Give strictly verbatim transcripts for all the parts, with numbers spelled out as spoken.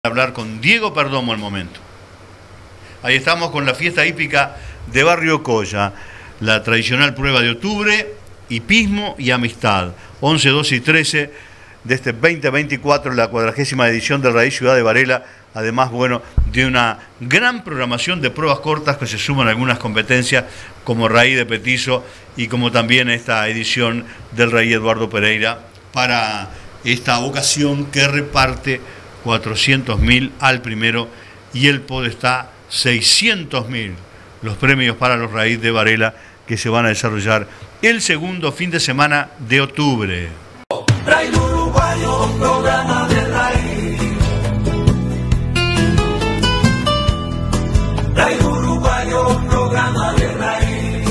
Hablar con Diego Perdomo al momento. Ahí estamos con la fiesta hípica de Barrio Colla, la tradicional prueba de octubre, hipismo y amistad, once, doce y trece de este veinte veinticuatro, la cuadragésima edición del Raíz Ciudad de Varela, además, bueno, de una gran programación de pruebas cortas que se suman a algunas competencias como Raíz de Petizo y como también esta edición del Raíz Eduardo Pereira para esta ocasión que reparte cuatrocientos mil al primero y el Podestá seiscientos mil, los premios para los Raíz de Varela que se van a desarrollar el segundo fin de semana de octubre. Raíz Uruguayo, programa de Raíz. Raíz Uruguayo, programa de Raíz.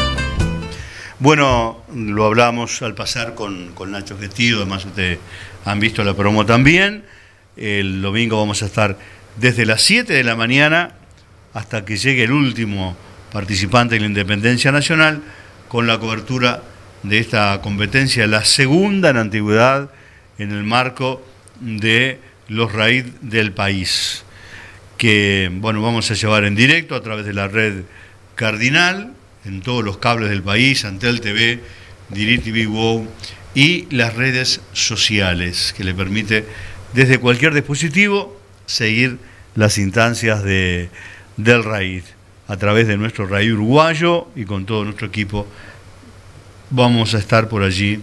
Bueno, lo hablamos al pasar con, con Nacho Gestido, además ustedes han visto la promo también. El domingo vamos a estar desde las siete de la mañana hasta que llegue el último participante de la Independencia Nacional con la cobertura de esta competencia, la segunda en antigüedad en el marco de los Raíz del país, que bueno, vamos a llevar en directo a través de la red Cardinal, en todos los cables del país, Antel T V, DirecTV Wow y las redes sociales, que le permite desde cualquier dispositivo seguir las instancias de, del Raíz a través de nuestro Raíz Uruguayo, y con todo nuestro equipo vamos a estar por allí,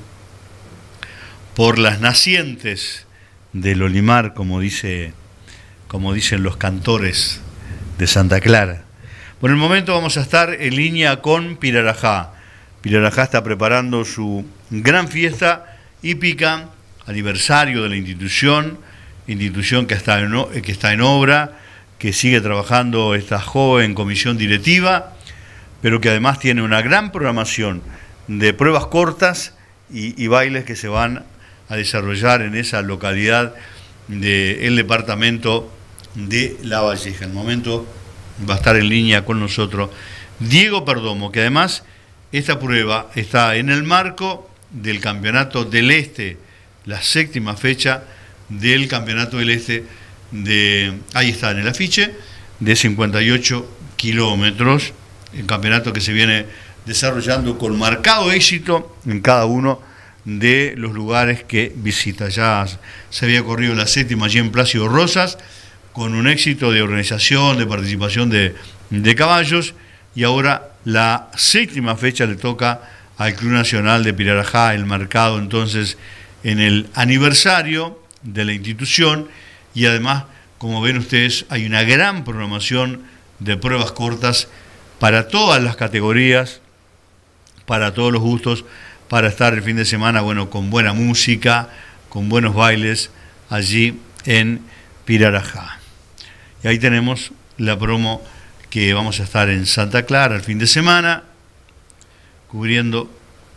por las nacientes del Olimar, como dice, como dicen los cantores de Santa Clara. Por el momento vamos a estar en línea con Pirarajá. Pirarajá está preparando su gran fiesta hípica, aniversario de la institución, institución que está, en, que está en obra, que sigue trabajando esta joven comisión directiva, pero que además tiene una gran programación de pruebas cortas y, y bailes que se van a desarrollar en esa localidad del departamento de La Valleja. En el momento va a estar en línea con nosotros Diego Perdomo, que además esta prueba está en el marco del Campeonato del Este, la séptima fecha del Campeonato del Este, de, ahí está en el afiche, de cincuenta y ocho kilómetros, el campeonato que se viene desarrollando con marcado éxito en cada uno de los lugares que visita. Ya se había corrido la séptima allí en Plácido Rosas, con un éxito de organización, de participación de, de caballos, y ahora la séptima fecha le toca al Club Nacional de Pirarajá, el marcado entonces en el aniversario de la institución, y además, como ven ustedes, hay una gran programación de pruebas cortas para todas las categorías, para todos los gustos, para estar el fin de semana, bueno, con buena música, con buenos bailes allí en Pirarajá. Y ahí tenemos la promo que vamos a estar en Santa Clara el fin de semana, cubriendo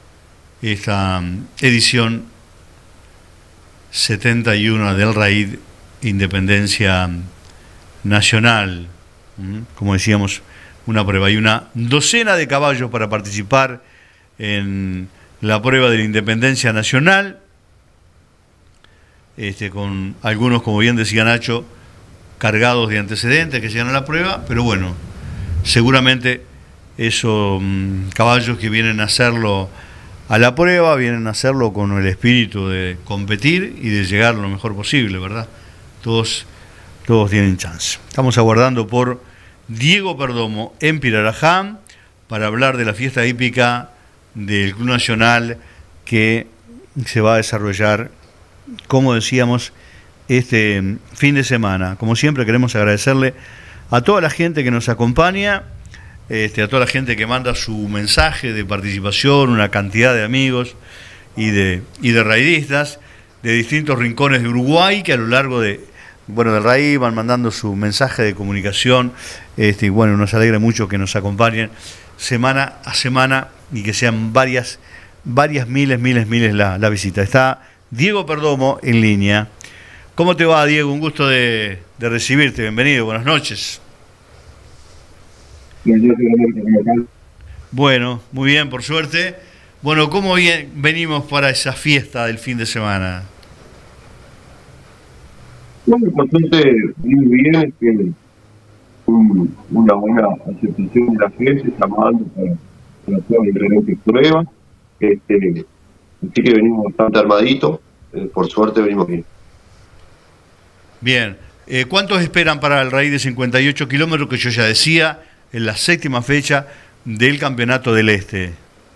esta edición setenta y uno del Raíz Independencia Nacional. Como decíamos, una prueba y una docena de caballos para participar en la prueba de la Independencia Nacional, este, con algunos, como bien decía Nacho, cargados de antecedentes que llegan a la prueba, pero bueno, seguramente esos mmm, caballos que vienen a hacerlo a la prueba, vienen a hacerlo con el espíritu de competir y de llegar lo mejor posible, ¿verdad? Todos, todos tienen chance. Estamos aguardando por Diego Perdomo en Pirarajá para hablar de la fiesta hípica del Club Nacional que se va a desarrollar, como decíamos, este fin de semana. Como siempre, queremos agradecerle a toda la gente que nos acompaña, este, a toda la gente que manda su mensaje de participación, una cantidad de amigos y de, y de raidistas de distintos rincones de Uruguay que a lo largo de, bueno, del Raíz van mandando su mensaje de comunicación, este, y bueno, nos alegra mucho que nos acompañen semana a semana y que sean varias, varias miles, miles, miles la, la visita. Está Diego Perdomo en línea. ¿Cómo te va, Diego? Un gusto de, de recibirte. Bienvenido, buenas noches. Bueno, muy bien, por suerte. Bueno, ¿cómo venimos para esa fiesta del fin de semana? Bueno, por suerte, muy bien, que un, una buena aceptación de la gente, llamando para, para hacer diferentes pruebas. Este, así que venimos bastante armaditos, eh, por suerte venimos bien. Bien, eh, ¿cuántos esperan para el raíz de cincuenta y ocho kilómetros que yo ya decía en la séptima fecha del Campeonato del Este?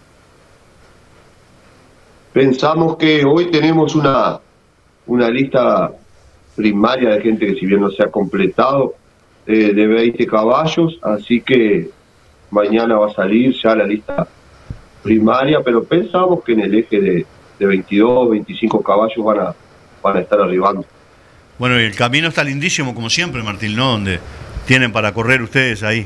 Pensamos que hoy tenemos una, una lista primaria de gente que si bien no se ha completado, eh, de veinte caballos, así que mañana va a salir ya la lista primaria, pero pensamos que en el eje de, de veintidós, veinticinco caballos van a, van a estar arribando. Bueno, y el camino está lindísimo como siempre, Martín, ¿no? Donde tienen para correr ustedes ahí.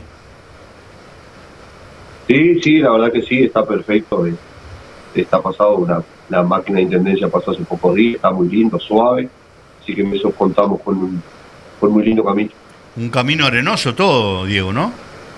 Sí, sí, la verdad que sí, está perfecto. eh, Está pasado, una, la máquina de intendencia pasó hace pocos días, está muy lindo, suave, así que en eso contamos con un, con muy lindo camino. Un camino arenoso todo, Diego, ¿no?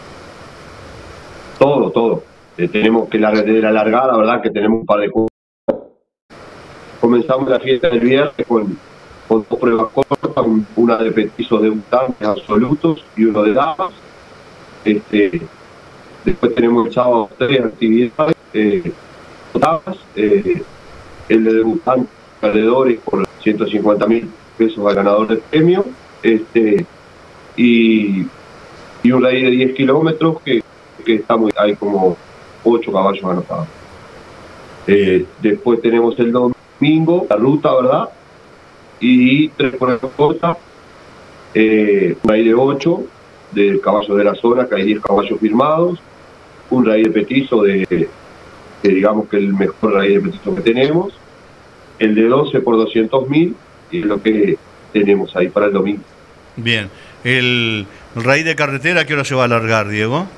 Todo, todo. Eh, tenemos que la de la largada, ¿verdad? Que tenemos un par de cosas. Comenzamos la fiesta del viernes con, con dos pruebas cortas, un- una de petizos debutantes absolutos y uno de damas. Este, después tenemos el sábado tres actividades, eh, damas, eh, el de debutantes, perdedores por ciento cincuenta mil pesos al ganador del premio, este, y, y un raíz de diez kilómetros que, que está muy, hay como ocho caballos anotados. Eh, después tenemos el domingo, la ruta, ¿verdad? Y tres pruebas cortas, eh, un raíz de ocho de caballos de la zona, que hay diez caballos firmados, un raíz de petizo de, que digamos que el mejor raíz de petizo que tenemos, el de doce por doscientos mil, y es lo que tenemos ahí para el domingo. Bien. El, el raíz de carretera, ¿a qué hora se va a alargar, Diego?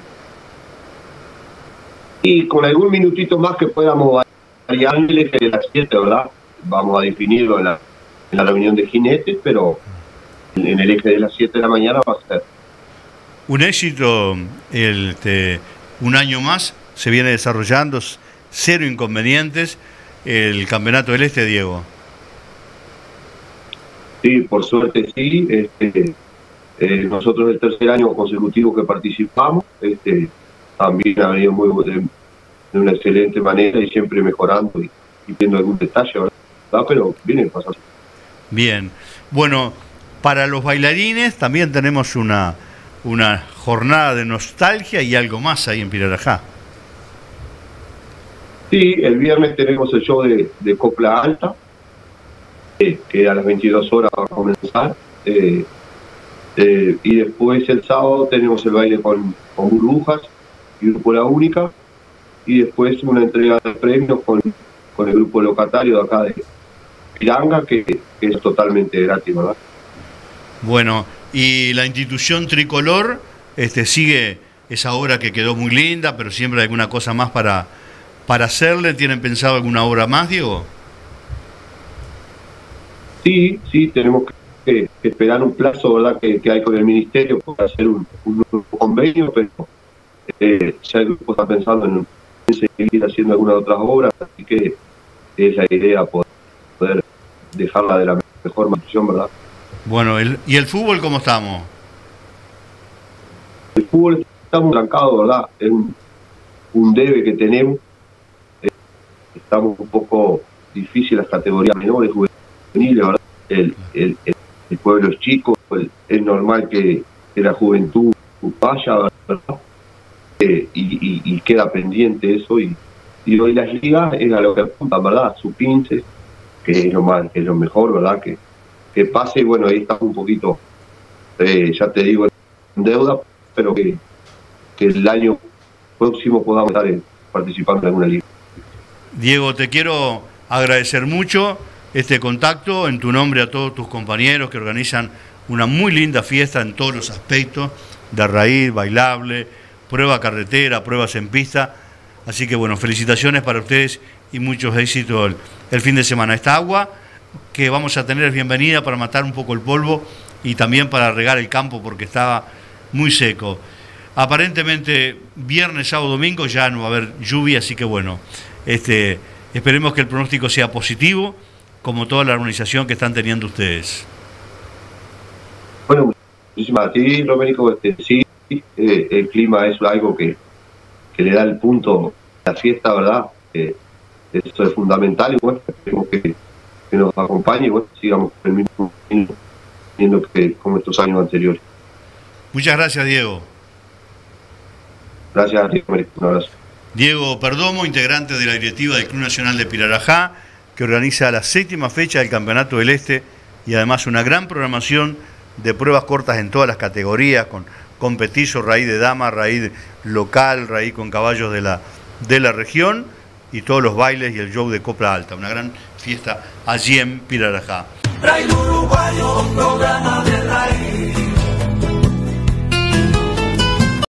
Y con algún minutito más que podamos variar el eje de las siete, ¿verdad? Vamos a definirlo en la, en la reunión de jinetes, pero en, en el eje de las siete de la mañana va a ser. Un éxito, el, este, un año más se viene desarrollando, cero inconvenientes, el Campeonato del Este, Diego. Sí, por suerte sí. Este, eh, nosotros el tercer año consecutivo que participamos, este, también ha venido muy de, de una excelente manera y siempre mejorando y, y viendo algún detalle, ¿verdad? Pero viene pasando. Bien. Bueno, para los bailarines también tenemos una, una jornada de nostalgia y algo más ahí en Pirarajá. Sí, el viernes tenemos el show de, de Copla Alta, eh, que a las veintidós horas va a comenzar. Eh, eh, y después el sábado tenemos el baile con, con burbujas y grupo La Única. Y después una entrega de premios con, con el grupo locatario de acá de Piranga, que, que es totalmente gratis, ¿verdad? Bueno, y la institución Tricolor este, sigue esa obra que quedó muy linda, pero siempre hay alguna cosa más para, para hacerle. ¿Tienen pensado alguna obra más, Diego? Sí, sí, tenemos que, que esperar un plazo, ¿verdad?, que, que hay con el ministerio para hacer un, un nuevo convenio, pero eh, ya el grupo está pensando en, en seguir haciendo algunas otras obras, así que es la idea poder, poder dejarla de la mejor manera, ¿verdad? Bueno, el, ¿y el fútbol cómo estamos? El fútbol está muy trancado, ¿verdad? Es un, un debe que tenemos. Eh, estamos un poco difíciles las categorías menores, juveniles, ¿verdad? El, el, el, el pueblo es chico, el, es normal que, que la juventud vaya, ¿verdad? Eh, y, y, y queda pendiente eso. Y, y hoy las ligas es a lo que apuntan, ¿verdad? Su quince, que es lo, más, que es lo mejor, ¿verdad? Que, que pase, y bueno, ahí estamos un poquito, eh, ya te digo, en deuda, pero que, que el año próximo podamos estar en, participando en alguna liga. Diego, te quiero agradecer mucho este contacto en tu nombre a todos tus compañeros que organizan una muy linda fiesta en todos los aspectos, de raíz, bailable, prueba carretera, pruebas en pista. Así que bueno, felicitaciones para ustedes y muchos éxitos el, el fin de semana. Esta agua que vamos a tener es bienvenida para matar un poco el polvo y también para regar el campo porque estaba muy seco. Aparentemente viernes, sábado, domingo ya no va a haber lluvia, así que bueno, este, esperemos que el pronóstico sea positivo, como toda la organización que están teniendo ustedes. Bueno, muchísimas a ti, Romérico. Este, sí, eh, el clima es algo que, que le da el punto a la fiesta, ¿verdad? Eh, eso es fundamental y bueno, esperemos que, que nos acompañe y bueno, sigamos con el mismo camino, viendo que como estos años anteriores. Muchas gracias, Diego. Gracias a ti, Romérico. Un abrazo. Diego Perdomo, integrante de la directiva del Club Nacional de Pirarajá, que organiza la séptima fecha del Campeonato del Este y además una gran programación de pruebas cortas en todas las categorías, con competizo, raíz de dama, raíz local, raíz con caballos de la, de la región y todos los bailes y el show de Copla Alta. Una gran fiesta allí en Pirarajá. Raíz uruguayo, programa de raíz.